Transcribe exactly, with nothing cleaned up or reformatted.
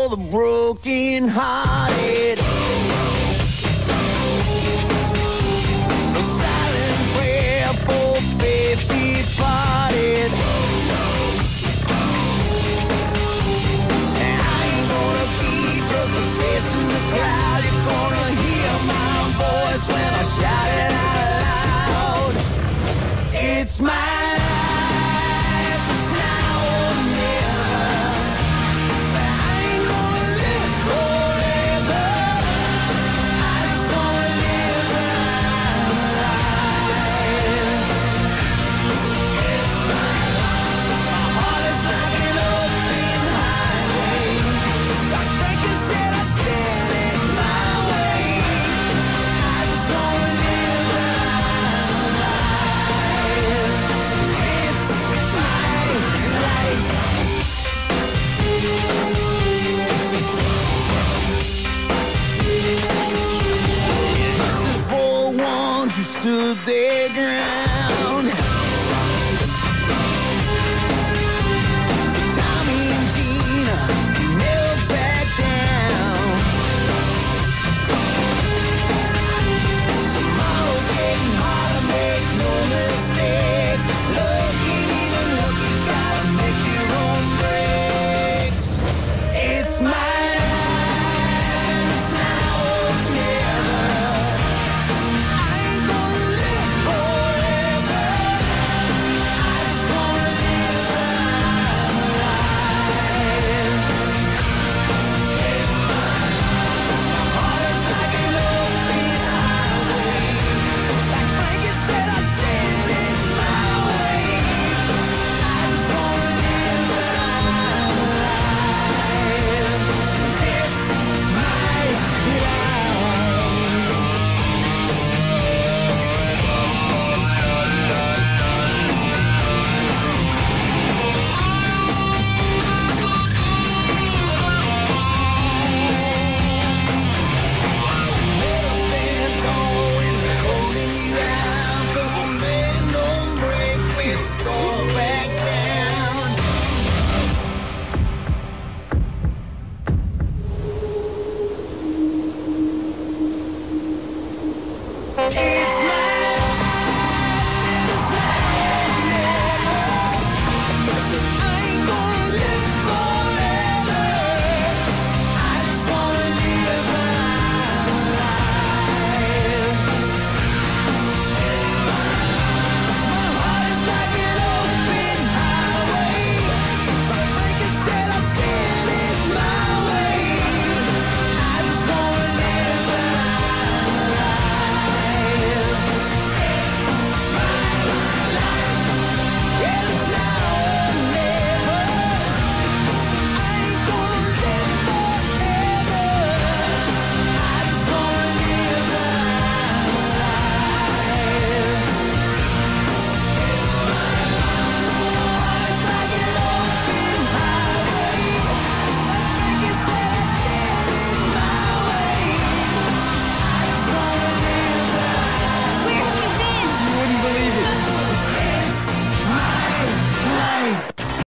for the broken hearted. A silent prayer for faith departed. And I ain't gonna be just a face in the crowd. You're gonna hear my voice when I shout it out loud. It's my life, it's now or never. But I ain't gonna live forever. I just wanna live my life. It's my life. My heart is like an open highway. Like Frankie said, I did it my way. I just wanna live my life. It's my life. This is for the ones who stood their ground.